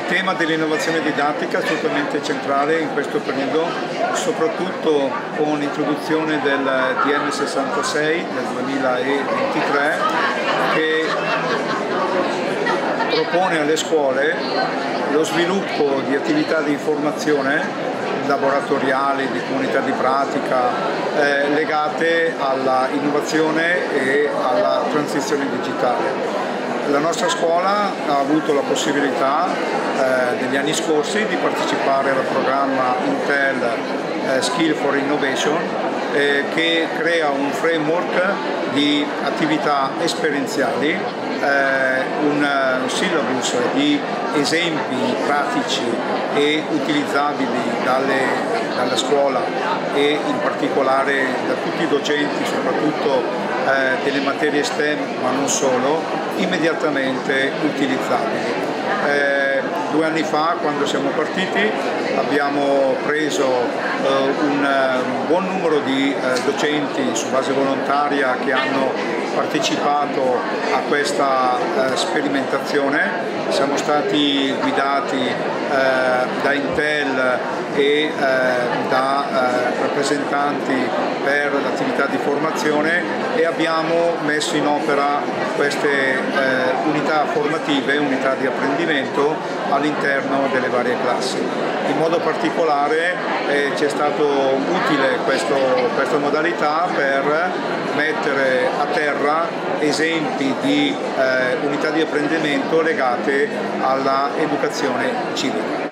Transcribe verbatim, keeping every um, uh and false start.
Il tema dell'innovazione didattica è assolutamente centrale in questo periodo, soprattutto con l'introduzione del D M sessantasei del duemilaventitré, che propone alle scuole lo sviluppo di attività di formazione laboratoriali, di comunità di pratica, eh, legate alla innovazione e alla transizione digitale. La nostra scuola ha avuto la possibilità eh, negli anni scorsi di partecipare al programma Intel eh, Skill for Innovation, eh, che crea un framework di attività esperienziali, eh, un, un syllabus di esempi pratici e utilizzabili dalle, dalla scuola e in particolare da tutti i docenti, soprattutto eh, delle materie STEM, ma non solo, immediatamente utilizzabili. Eh, due anni fa, quando siamo partiti, abbiamo preso eh, un, un buon numero di eh, docenti su base volontaria che hanno partecipato a questa eh, sperimentazione. Siamo stati guidati eh, da Intel e eh, da eh, rappresentanti per l'attività di formazione e abbiamo messo in opera queste eh, unità formative, unità di apprendimento all'interno delle varie classi. In modo particolare eh, ci è stato utile questo, questa modalità per mettere a terra esempi di eh, unità di apprendimento legate alla educazione civica.